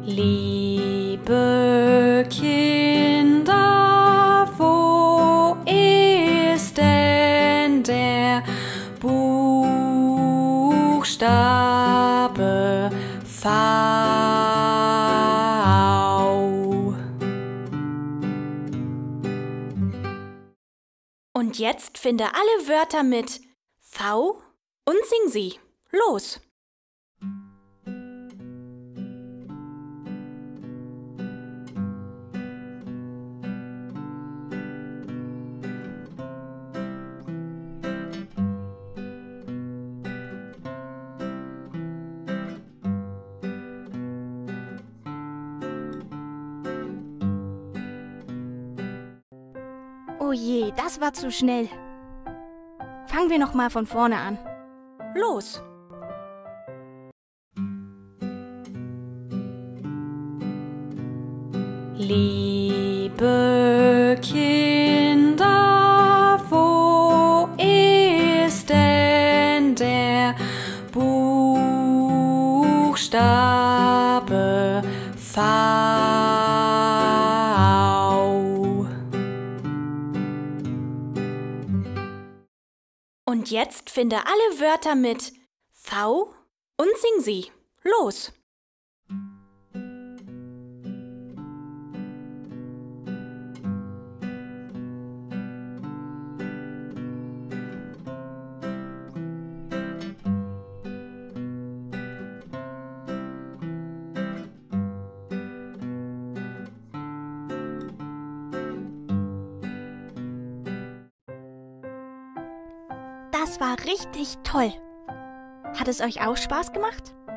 Liebe Kinder, wo ist denn der Buchstabe V? Und jetzt finde alle Wörter mit V und sing sie. Los! Oh je, das war zu schnell. Fangen wir noch mal von vorne an. Los! Liebe Kinder, wo ist denn der Buchstabe V? Und jetzt finde alle Wörter mit V und sing sie. Los! Das war richtig toll. Hat es euch auch Spaß gemacht?